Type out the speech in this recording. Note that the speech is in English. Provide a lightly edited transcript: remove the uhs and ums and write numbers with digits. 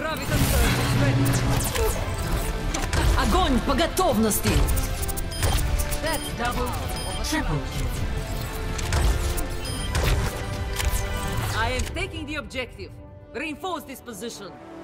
Graviton surge is ready. Огонь по готовности! That's double. Triple kill. I am taking the objective. Reinforce this position.